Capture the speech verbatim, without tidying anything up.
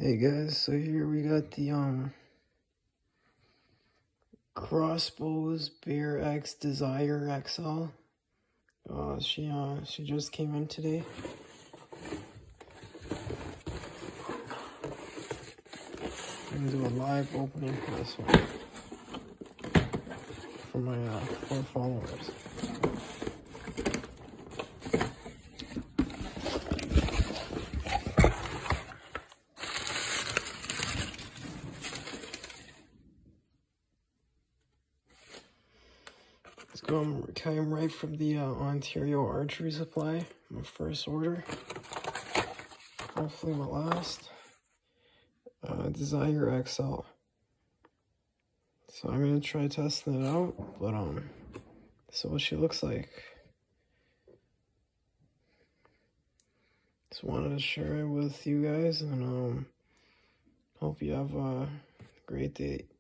Hey guys, so here we got the um Crossbow's Bear X Desire X L. Uh, she uh she just came in today. I'm gonna do a live opening for this one for my uh, four followers. Let's go. I'm came right from the uh, Ontario Archery supply. My first order. Hopefully my last. Uh, Desire X L. So I'm gonna try testing it out, but um, so what she looks like. Just wanted to share it with you guys, and um, hope you have a great day.